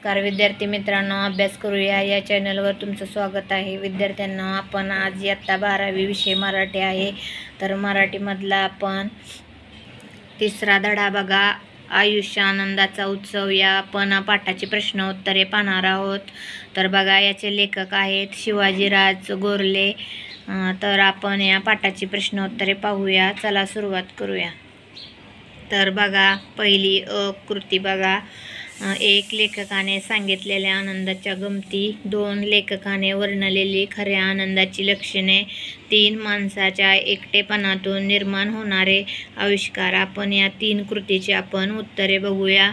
नमस्कार विद्यार्थी मित्रांनो, अभ्यास करूया या चॅनलवर तुमचं स्वागत आहे. विद्यार्थ्यांना आपण आज इयत्ता 12वी विषय मराठी आहे. तर मराठीमधला आपण तिसरा धडा बघा, आयुष्य आनंदाचा उत्सव या आपण पाठाची प्रश्न उत्तरे पाहणार आहोत. तर बघा, याचे लेखक आहेत शिवाजीराज गोरले. तर आपण या पाठाची प्रश्न उत्तरे पाहूया. चला सुरुवात करूया. तर बघा, पहिली कृती बघा, 1 लेखकाने सांगितलेल्या आनंदाच्या गमती, 2 लेखकाने वर्णलेली खऱ्या आनंदाची लक्षणे, 3 माणसाच्या एकटेपणातून निर्माण होणारे आविष्कार. आपण या 3 कृतीची आपण उत्तरे बघूया.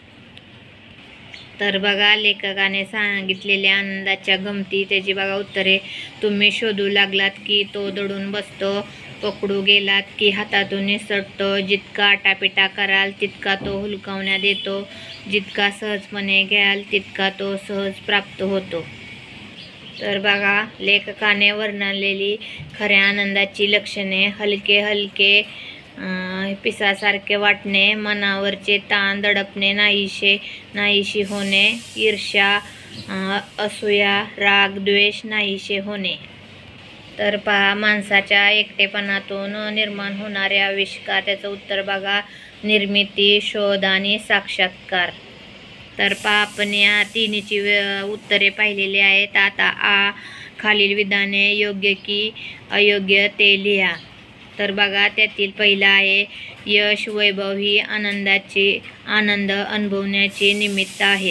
तर बघा, लेखकाने सांगितलेल्या आनंदाच्या गमती, त्याची बघा उत्तरे. तुम्ही शोधू लागलात की तो दडून बसतो, पकडू गेलात की हातातून निसटतो, जितका आटापिटा कराल तितका तो हुलकावण्यात येतो, जितका सहजपणे घ्याल तितका तो सहज प्राप्त होतो. तर बघा, लेखकाने वर्णलेली खऱ्या आनंदाची लक्षणे, हलके हलके पिसासारखे वाटणे, मनावरचे ताण दडपणे, नाहीशी होणे, ईर्ष्या, असूया, राग, द्वेष नाहीसे होणे. तर पहा, माणसाच्या एकटेपणातून निर्माण होणारे आविष्कार, त्याचं उत्तर बघा, निर्मिती, शोध आणि साक्षात्कार. तर पहा, आपण या तिन्हीची उत्तरे पाहिलेली आहेत. आता खालील विधाने योग्य की अयोग्य ते लिहा. तर बघा, त्यातील पहिला आहे, यश, वैभव ही आनंद अनुभवण्याची निमित्त आहेत.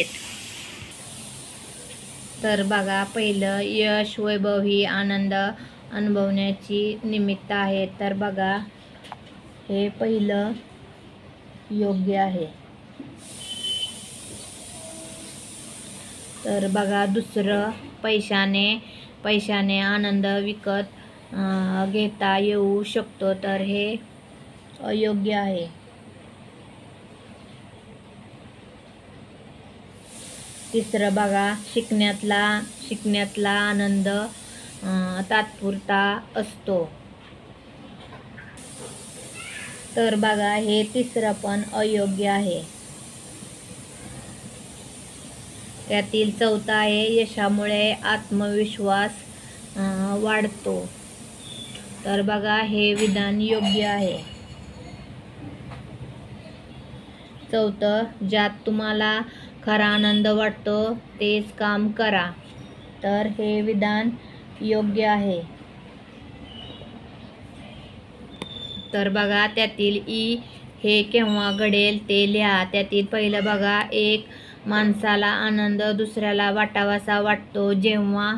तर बघा, पहिलं, यश, वैभव ही आनंद अनुभवण्याची निमित्त आहेत. तर बघा, हे पहिलं योग्य आहे. तर बघा, दुसरं, पैशाने आनंद विकत घेता येऊ शकतो. तर हे अयोग्य आहे. तिसरं बघा, शिकण्यातला आनंद तात्पुरता असतो. तर बघा, हे तिसरं पण अयोग्य आहे. त्यातील चौथा आहे, यशामुळे आत्मविश्वास वाढतो. तर बघा, हे विधान योग्य आहे. चौथं, ज्यात तुम्हाला खरा आनंद वाटतो तेच काम करा. तर हे विधान योग्य आहे. तर बघा, त्यातील हे केव्हा घडेल ते लिहा. त्यातील पहिलं बघा, 1 माणसाला आनंद दुसऱ्याला वाटावासा वाटतो जेव्हा.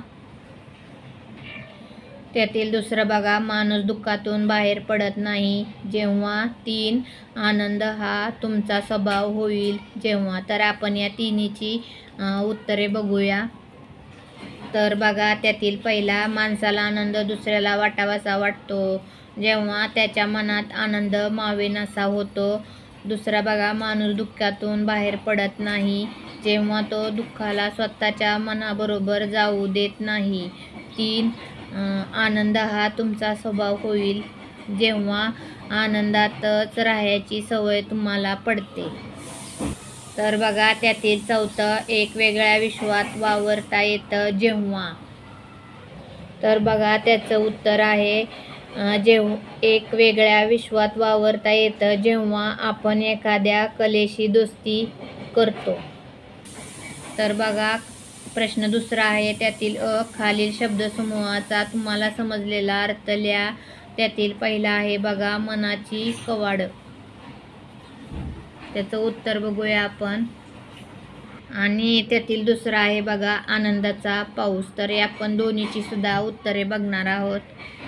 त्यातील दुसरं बघा, माणूस दुःखातून बाहेर पडत नाही जेव्हा. 3 आनंद हा तुमचा स्वभाव होईल जेव्हा. तर आपण या तिन्हीची उत्तरे बघूया. तर बघा, त्यातील पहिला, माणसाला आनंद दुसऱ्याला वाटावासा वाटतो जेव्हा त्याच्या मनात आनंद मावेनासा होतो. दुसरा बघा, माणूस दुःखातून बाहेर पडत नाही जेव्हा तो दुःखाला स्वतःच्या मनाबरोबर जाऊ देत नाही. 3 आनंद हा तुमचा स्वभाव होईल जेव्हा आनंदातच राहायची सवय तुम्हाला पडते. तर बघा, त्यातील चौथं, एक वेगळ्या विश्वात वावरता येतं जेव्हा. तर बघा, त्याचं उत्तर आहे, एक वेगळ्या विश्वात वावरता येतं जेव्हा आपण एखाद्या कलेशी दोस्ती करतो. तर बघा, प्रश्न दुसरा आहे, त्यातील खालील शब्दसमूहाचा तुम्हाला समजलेला अर्थ लिहा. त्यातील पहिला आहे बघा, मनाची कवाड. त्याचं उत्तर बघूया आपण. आणि त्यातील दुसरा आहे बघा, आनंदाचा पाऊस. तर आपण दोन्हीची सुद्धा उत्तरे बघणार आहोत.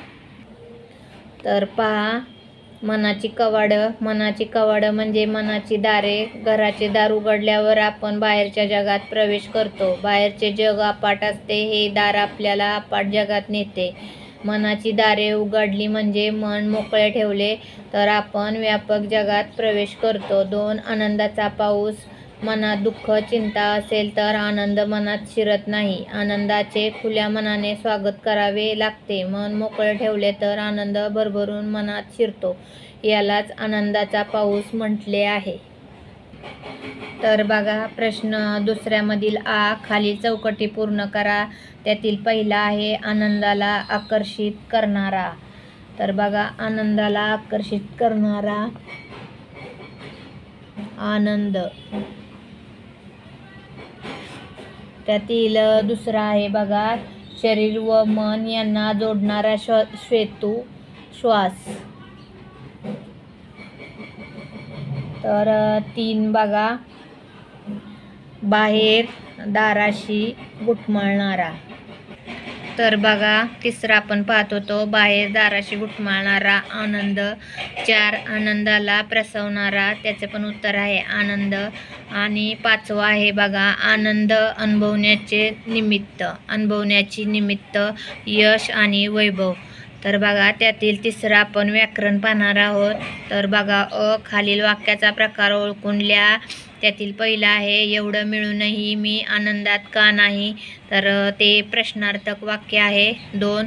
तर पहा, मनाची कवाड म्हणजे मनाची दारे. घराचे दार उघडल्यावर आपण बाहेरच्या जगात प्रवेश करतो. बाहेरचे जग अफाट असते, हे दार आपल्याला अफाट जगात नेते. मनाची दारे उघडली म्हणजे मन मोकळे ठेवले तर आपण व्यापक जगात प्रवेश करतो. 2 आनंदाचा पाऊस. मनात दुःख, चिंता असेल तर आनंद मनात शिरत नाही. आनंदाचे खुल्या मनाने स्वागत करावे लागते. मन मोकळे ठेवले तर आनंद भरभरून मनात शिरतो. यालाच आनंदाचा पाऊस म्हटले आहे. तर बघा प्रश्न दुसऱ्यामधील आ खालील चौकटी पूर्ण करा. त्यातील पहिला आहे आनंदाला आकर्षित करणारा. तर बघा आनंदाला आकर्षित करणारा आनंद. त्यातील दुसरा आहे बघा शरीर व मन यांना जोडणारा सेतू श्वास. तर 3 बघा बाहेर दाराशी घुटमळणारा. तर बघा तिसरा आपण पाहत होतो बाहेर दाराशी घुटमळणारा आनंद. 4 आनंदाला प्रसवणारा. त्याचे पण उत्तर आहे आनंद. आणि 5वा आहे बघा आनंद अनुभवण्याची निमित्त यश आणि वैभव. तर बघा त्यातील तिसरं आपण व्याकरण पाहणार आहोत. तर बघा खालील वाक्याचा प्रकार ओळखून लिहा. त्यातील पहिला आहे एवढं मिळूनही मी आनंदात का नाही. तर ते प्रश्नार्थक वाक्य आहे. 2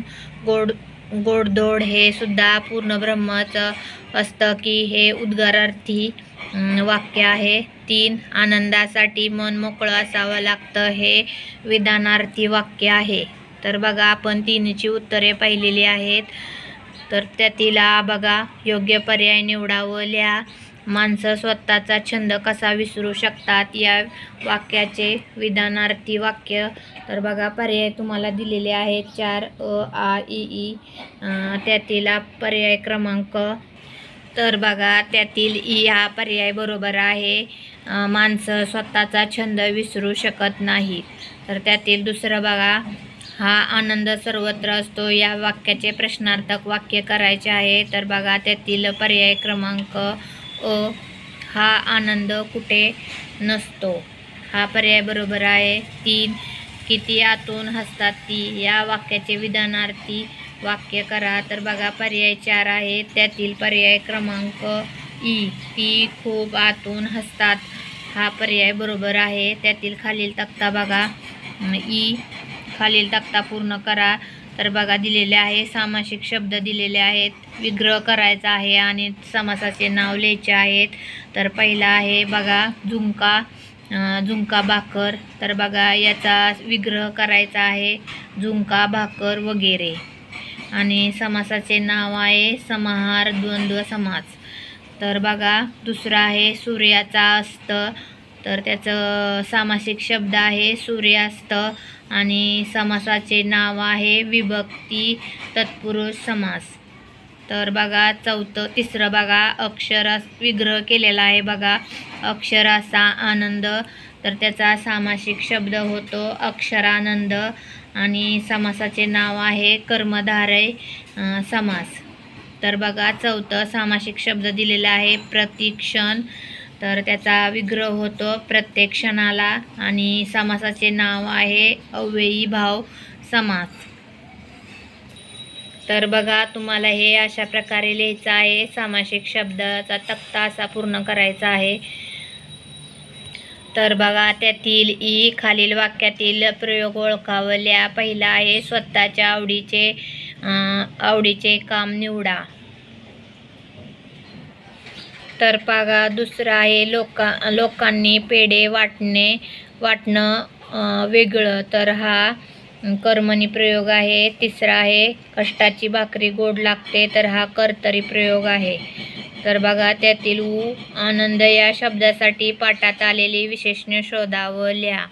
गोडधोड हे सुद्धा पूर्ण ब्रह्मच असतं की हे उद्गारार्थी वाक्य आहे. 3 आनंदासाठी मन मोकळं असावं लागतं हे विधानार्थी वाक्य आहे. तर बघा आपण 3ची उत्तरे पाहिलेली आहेत. तर त्यातील बघा योग्य पर्याय निवडावं लिहा. माणसं स्वतःचा छंद कसा विसरू शकतात या वाक्याचे विधानार्थी वाक्य. तर बघा पर्याय तुम्हाला दिलेले आहेत 4 अ आ इ ई. त्यातील पर्याय क्रमांक. तर बघा त्यातील ई हा पर्याय बरोबर आहे. माणसं स्वतःचा छंद विसरू शकत नाहीत. तर त्यातील दुसरं बघा हा आनंद सर्वत्र असतो या वाक्याचे प्रश्नार्थक वाक्य करायचे आहे. तर बघा त्यातील पर्याय क्रमांक अ हा आनंद कुठे नसतो हा पर्याय बरोबर आहे. 3 किती आतून हसतात ती या वाक्याचे विधानार्थी वाक्य करा. तर बघा पर्याय 4 आहे. त्यातील पर्याय क्रमांक ई ती खूप आतून हसतात हा पर्याय बरोबर आहे. त्यातील खालील तक्ता बघा ई खालील तक्ता पूर्ण करा. तर बघा दिलेले आहे सामासिक शब्द दिलेले आहेत. विग्रह करायचा आहे आणि समासाचे नाव लिहायचे आहेत. तर पहिला आहे बघा झुणका भाकर. तर बघा याचा विग्रह करायचा आहे झुणका भाकर वगैरे. आणि समासाचे नाव आहे समाहार द्वंद्व समास. तर बघा दुसरा आहे सूर्याचा अस्त. तर त्याचं सामासिक शब्द आहे सूर्यास्त आणि समासाचे नाव आहे विभक्ती तत्पुरुष समास. तर बघा तिसरं बघा अक्षरा विग्रह केलेला आहे बघा अक्षराचा आनंद. तर त्याचा सामासिक शब्द होतो अक्षरानंद आणि समासाचे नाव आहे कर्मधारय समास. तर बघा चौथं सामासिक शब्द दिलेला आहे प्रतिक्षण. तर त्याचा विग्रह होतो प्रत्येक क्षणाला आणि समासाचे नाव आहे अव्ययी भाव समास. तर बघा तुम्हाला हे अशा प्रकारे लिहायचं आहे. सामासिक शब्दाचा तक्ता असा पूर्ण करायचा आहे. तर बघा त्यातील ई खालील वाक्यातील प्रयोग ओळखावल्या. पहिला आहे स्वतःच्या आवडीचे काम निवडा. तर बघा दुसरा आहे लोकांनी पेढे वाटणं वेगळं. तर हा कर्मणी प्रयोग आहे. तिसरा आहे कष्टाची भाकरी गोड लागते. तर हा कर्तरी प्रयोग आहे. तर बघा त्यातील आनंद या शब्दासाठी पाठात आलेली विशेषणे शोधावं लिहा.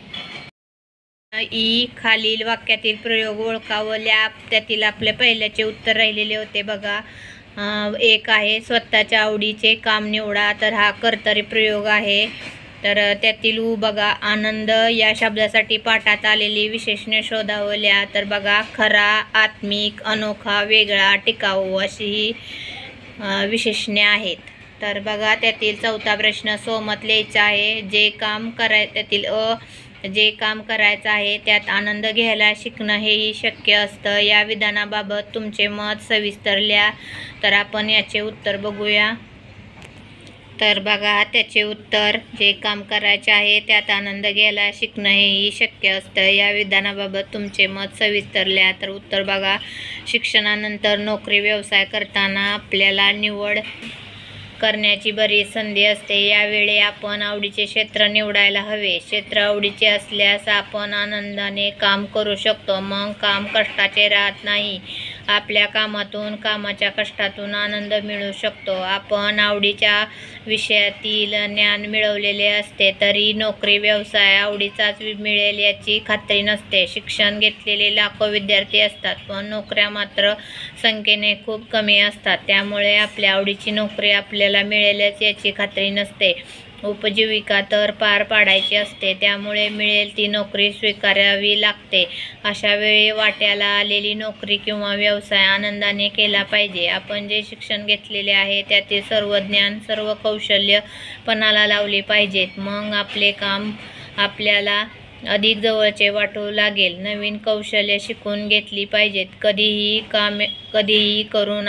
ई खालील वाक्यातील प्रयोग ओळखावं लिहा. त्यातील आपल्या पहिल्याचे उत्तर राहिलेले होते बघा. एक आहे स्वतःच्या आवडीचे काम निवडा. तर हा कर्तरी प्रयोग आहे. तर त्यातील बघा आनंद या शब्दासाठी पाठात आलेली विशेषणे शोधावं लिहा. तर बघा खरा, आत्मिक, अनोखा, वेगळा, टिकाऊ अशी ही विशेषणे आहेत. तर बघा त्यातील चौथा प्रश्न सोमत लिहायचा आहे. जे काम करायचं आहे त्यात आनंद घ्यायला शिकणं हेही शक्य असतं. या विधानाबाबत तुमचे मत सविस्तर लिहा. तर आपण याचे उत्तर बघूया. तर बघा त्याचे उत्तर जे काम करायचे आहे त्यात आनंद घ्यायला शिकणं हेही शक्य असतं. या विधानाबाबत तुमचे मत सविस्तर लिहा. तर उत्तर बघा शिक्षणानंतर नोकरी व्यवसाय करताना आपल्याला निवड करण्याची बरीच संधी असते. यावेळी आपण आवडीचे क्षेत्र निवडायला हवे. क्षेत्र आवडीचे असल्यास आपण आनंदाने काम करू शकतो. मग काम कष्टाचे राहत नाही. आपल्या कामातून, कामाच्या कष्टातून आनंद मिळू शकतो. आपण आवडीच्या विषयातील ज्ञान मिळवलेले असते तरी नोकरी, व्यवसाय आवडीचाच मिळेल याची खात्री नसते. शिक्षण घेतलेले लाखो विद्यार्थी असतात, पण नोकऱ्या मात्र संख्येने खूप कमी असतात. त्यामुळे आपल्या आवडीची नोकरी आपल्याला मिळेलच याची खात्री नसते. उपजीविका तर पार पाडायची असते, त्यामुळे मिळेल ती नोकरी स्वीकारावी लागते. अशा वेळी वाट्याला आलेली नोकरी किंवा व्यवसाय आनंदाने केला पाहिजे. आपण जे शिक्षण घेतलेले आहे त्यातील सर्व ज्ञान, सर्व कौशल्य पणाला लावली पाहिजेत. मग आपले काम आपल्याला अधिक जवळचे वाटू लागेल. नवीन कौशल्य शिकून घेतली पाहिजेत. काहीही करून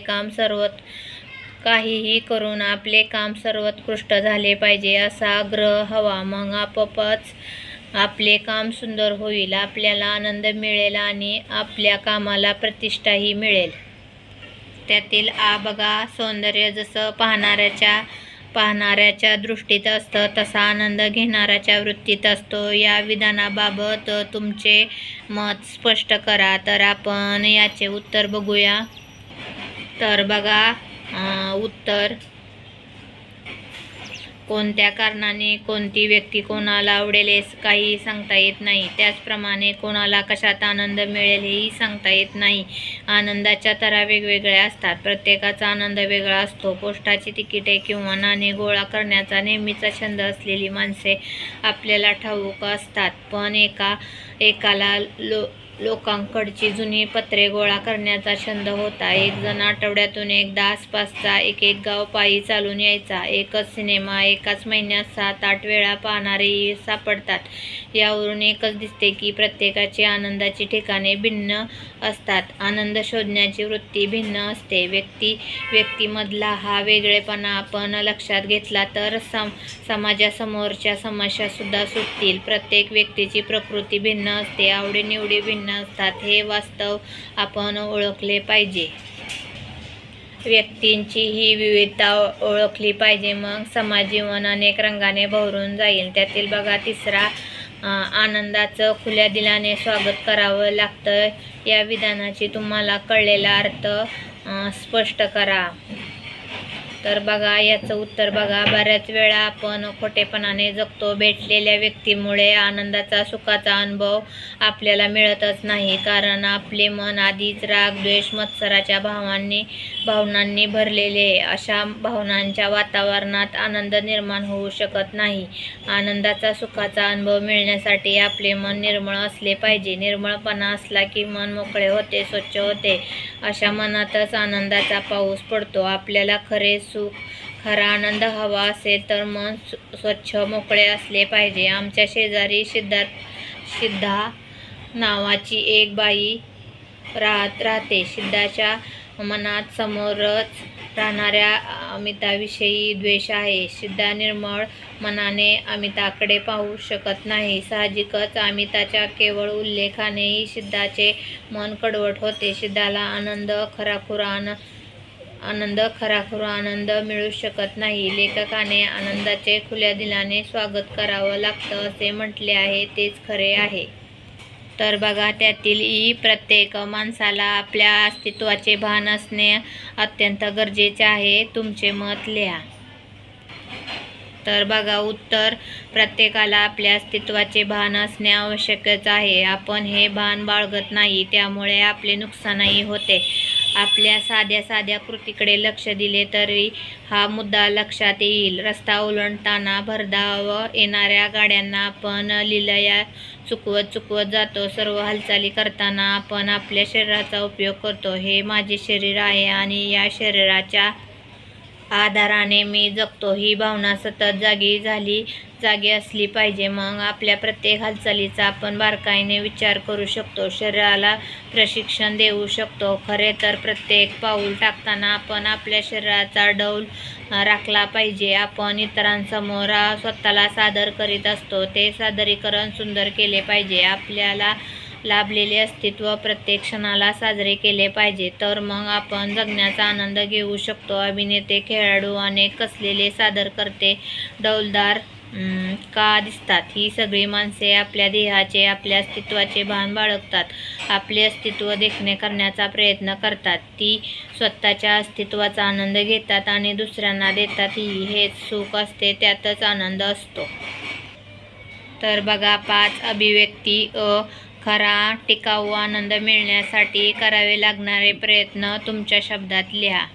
आपले काम सर्वोत्कृष्ट झाले पाहिजे असा आग्रह हवा. मग आपोआपच आपले काम सुंदर होईल. आपल्याला आनंद मिळेल आणि आपल्या कामाला प्रतिष्ठाही मिळेल. त्यातील बघा, सौंदर्य जसं पाहणाऱ्याच्या दृष्टीत असतं तसा आनंद घेणाऱ्याच्या वृत्तीत असतो. या विधानाबाबत तुमचे मत स्पष्ट करा. तर आपण याचे उत्तर बघूया. तर बघा, उत्तर: कोणत्या कारणाने कोणती व्यक्ती कोणाला आवडेल हे काही सांगता येत नाही. त्याचप्रमाणे कोणाला कशात आनंद मिळेल हेही सांगता येत नाही. आनंदाच्या तऱ्हा वेगवेगळ्या असतात. प्रत्येकाचा आनंद वेगळा असतो. पोस्टाची तिकिटे किंवा नाणे गोळा करण्याचा नेहमीचा छंद असलेली माणसे आपल्याला ठाऊक असतात, पण एकाला लोकांकडची जुनी पत्रे गोळा करण्याचा छंद होता. एक जण आठवड्यातून एकदा आसपासचा एक गाव पायी चालून यायचा. एकच सिनेमा एकाच महिन्यात 7-8 वेळा पाहणारेही सापडतात. यावरून एकच दिसते की प्रत्येकाची आनंदाची ठिकाणे भिन्न असतात. आनंद शोधण्याची वृत्ती भिन्न असते. व्यक्तीमधला हा वेगळेपणा आपण लक्षात घेतला तर समाजासमोरच्या समस्या सुद्धा सुटतील. प्रत्येक व्यक्तीची प्रकृती भिन्न असते. आवडीनिवडी भिन्न असतात. हे वास्तव आपण ओळखले पाहिजे. व्यक्तींची ही विविधता ओळखली पाहिजे. मग समाज जीवन अनेक रंगाने बहरून जाईल. त्यातील बघा, तिसरा: आनंदाचं खुल्या दिलाने स्वागत करावं लागतं. या विधानाची तुम्हाला कळलेला अर्थ स्पष्ट करा. तर बघा, याचं उत्तर बघा, बऱ्याच वेळा आपण खोटेपणाने जगतो. भेटलेल्या व्यक्तीमुळे आनंदाचा, सुखाचा अनुभव आपल्याला मिळतच नाही. कारण आपले मन आधीच राग, द्वेष, मत्सराच्या भावनांनी भरलेले. अशा भावनांच्या वातावरणात आनंद निर्माण होऊ शकत नाही. आनंदाचा, सुखाचा अनुभव मिळण्यासाठी आपले मन निर्मळ असले पाहिजे. निर्मळपणा असला की मन मोकळे होते, स्वच्छ होते. अशा मनातच आनंदाचा पाऊस पडतो. आपल्याला खरे सुख, खरा आनंद हवा असेल तर मन स्वच्छ, मोकळे असले पाहिजे. आमच्या शेजारी सिद्धा नावाची एक बाई राहते. सिद्धाच्या मनात समोरच राहणाऱ्या अमिताविषयी द्वेष आहे. सिद्धा निर्मळ मनाने अमिताकडे पाहू शकत नाही. साहजिकच अमिताच्या केवळ उल्लेखानेही सिद्धाचे मन कडवट होते. सिद्धाला खराखुरा आनंद मिळू शकत नाही. लेखकाने आनंदाचे खुल्या दिलाने स्वागत करावं लागतं असे म्हटले आहे, तेच खरे आहे. तर बघा, त्यातील प्रत्येक माणसाला आपल्या अस्तित्वाचे भान असणे अत्यंत गरजेचे आहे. तुमचे मत लिहा. तर बघा, उत्तर: प्रत्येकाला आपल्या अस्तित्वाचे भान असणे आवश्यकच आहे. आपण हे भान बाळगत नाही, त्यामुळे आपले नुकसानही होते. आपल्या साध्या कृतीकडे लक्ष दिले तरी हा मुद्दा लक्षात येईल. रस्ता ओलांडताना भरधाव येणाऱ्या गाड्यांना आपण लिलया चुकवत जातो. सर्व हालचाली करताना आपण आपल्या शरीराचा उपयोग करतो. हे माझे शरीर आहे आणि या शरीराच्या आधाराने मी जगतो, ही भावना सतत जागी असली पाहिजे. मग आपल्या प्रत्येक हालचालीचा आपण बारकाईने विचार करू शकतो, शरीराला प्रशिक्षण देऊ शकतो. खरे तर प्रत्येक पाऊल टाकताना आपण आपल्या शरीराचा डौल राखला पाहिजे. आपण इतरांसमोर स्वतःला सादर करीत असतो, ते सादरीकरण सुंदर केले पाहिजे. आपल्याला लाभलेले अस्तित्व प्रत्येक क्षणाला साजरे केले पाहिजे, तर मग आपण जगण्याचा आनंद घेऊ शकतो. अभिनेते, खेळाडू, अनेक कसलेले सादरकर्ते, डौलदार का दिसतात? ही सगळी माणसे आपल्या देहाचे, आपल्या अस्तित्वाचे भान बाळगतात. आपले अस्तित्व देखणे करण्याचा प्रयत्न करतात. ती स्वतःच्या अस्तित्वाचा आनंद घेतात आणि दुसऱ्यांना देतातही. हेच सुख असते, त्यातच आनंद असतो. तर बघा, 5 अभिव्यक्ती. खरा टिकाऊ आनंद मिळण्यासाठी करावे लागणारे प्रयत्न तुमच्या शब्दात लिहा.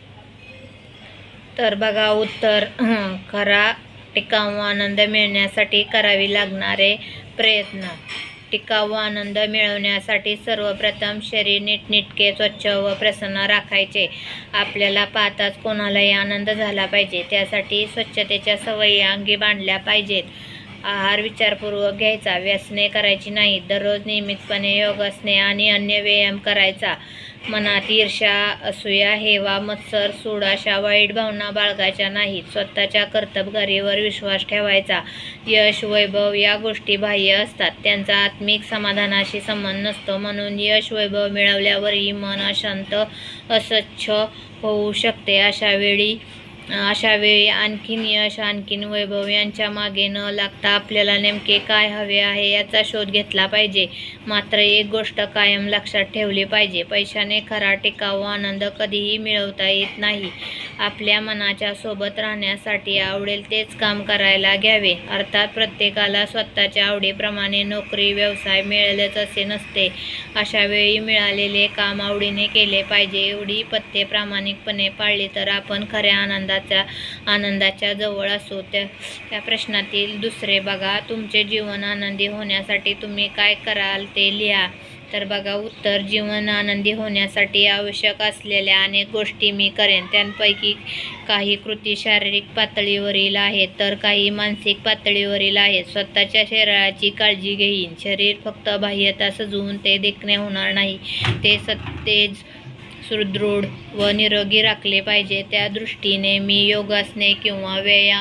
तर बघा उत्तर, खरा टिकाऊ आनंद मिळण्यासाठी करावे लागणारे प्रयत्न. टिकाऊ आनंद मिळवण्यासाठी सर्वप्रथम शरीर नीटनेटके, स्वच्छ व प्रसन्न राखायचे. आपल्याला पाहताच कोणालाही आनंद झाला पाहिजे, त्यासाठी स्वच्छतेच्या सवयी अंगी बांधल्या पाहिजेत. आहार विचारपूर्वक घ्यायचा, व्यसने करायची नाहीत. दररोज नियमितपणे योगासने आणि अन्य व्यायाम करायचा. मनात ईर्ष्या, असूया, हेवा, मत्सर, सूड अशा वाईट भावना बाळगायच्या नाहीत. स्वतःच्या कर्तबगारीवर विश्वास ठेवायचा. यश, वैभव या गोष्टी बाह्य असतात, त्यांचा आत्मिक समाधानाशी संबंध नसतो. म्हणून यश, वैभव मिळवल्यावरही मन अशांत, अस्वच्छ होऊ शकते. अशा वेळी आणखीन यश, आणखीन वैभव यांच्या मागे न लागता आपल्याला नेमके काय हवे आहे याचा शोध घेतला पाहिजे. मात्र एक गोष्ट कायम लक्षात ठेवली पाहिजे, पैशाने खरा टिकाऊ आनंद कधीही मिळवता येत नाही. आपल्या मनाच्या सोबत राहण्यासाठी आवडेल तेच काम करायला घ्यावे. अर्थात प्रत्येकाला स्वतःच्या आवडीप्रमाणे नोकरी, व्यवसाय मिळेलच असे नसते. अशा वेळी मिळालेले काम आवडीने केले पाहिजे. एवढी पथ्ये प्रामाणिकपणे पाळली तर आपण खऱ्या आनंदाच्या जवळ असू. त्या प्रश्नातील दुसरे बघा, तुमचे जीवन आनंदी होण्यासाठी तुम्ही काय कराल ते लिहा. तर बघा उत्तर, जीवन आनंदी होण्यासाठी आवश्यक असलेल्या अनेक गोष्टी मी करेन. त्यांपैकी काही कृती शारीरिक पातळीवरील आहेत, तर काही मानसिक पातळीवरील आहेत. स्वतःच्या शरीराची काळजी घेईन. शरीर फक्त बाह्यता सजवून ते देखणे होणार नाही, ते सतेज, सुदृढ व निरोगी राखले पाहिजे. त्या दृष्टीने मी योगासने किंवा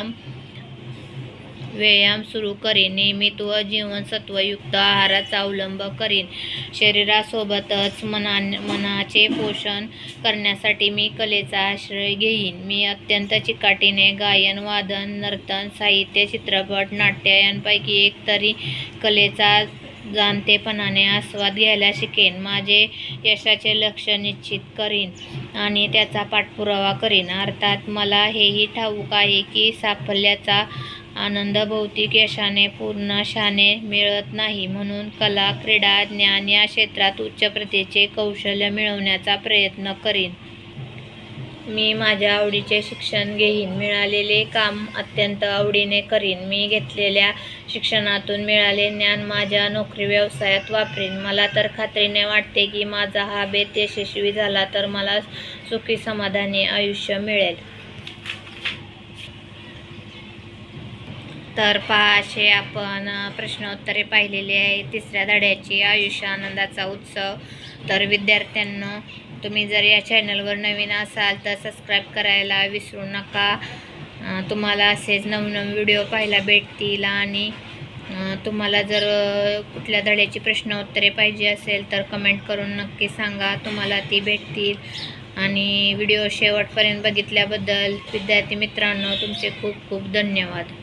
व्यायाम सुरू करीन. नियमित व जीवनसत्वयुक्त आहाराचा अवलंब करीन. शरीरासोबतच मनाचे पोषण करण्यासाठी मी कलेचा आश्रय घेईन. मी अत्यंत चिकाटीने गायन, वादन, नर्तन, साहित्य, चित्रपट, नाट्य यांपैकी एक तरी कलेचा जाणतेपणाने आस्वाद घ्यायला शिकेन. माझे यशाचे लक्ष्य निश्चित करीन आणि त्याचा पाठपुरावा करीन. अर्थात मला हेही ठाऊक आहे की साफल्याचा आनंद भौतिक यशाने पूर्णाशाने मिळत नाही. म्हणून कला, क्रीडा, ज्ञान या क्षेत्रात उच्च प्रतीचे कौशल्य मिळवण्याचा प्रयत्न करीन. मी माझ्या आवडीचे शिक्षण घेईन. मिळालेले काम अत्यंत आवडीने करीन. मी घेतलेल्या शिक्षणातून मिळालेले ज्ञान माझ्या नोकरी, व्यवसायात वापरीन. मला तर खात्रीने वाटते की माझा हा बेत यशस्वी झाला तर मला सुखी समाधानी आयुष्य मिळेल. तर पहा, असे आपण प्रश्नोत्तरे पाहिलेली आहे 3ऱ्या धड्याची आयुष्य आनंदाचा उत्सव. तर विद्यार्थ्यांनो, तुम्ही जर या चॅनलवर नवीन असाल तर सबस्क्राईब करायला विसरू नका. तुम्हाला असेच नवनवीन व्हिडिओ पाहायला भेटतील. आणि तुम्हाला जर कुठल्या धड्याची प्रश्नोत्तरे पाहिजे असेल तर कमेंट करून नक्की सांगा, तुम्हाला ती भेटतील. आणि व्हिडिओ शेवटपर्यंत बघितल्याबद्दल विद्यार्थी मित्रांनो तुमचे खूप खूप धन्यवाद.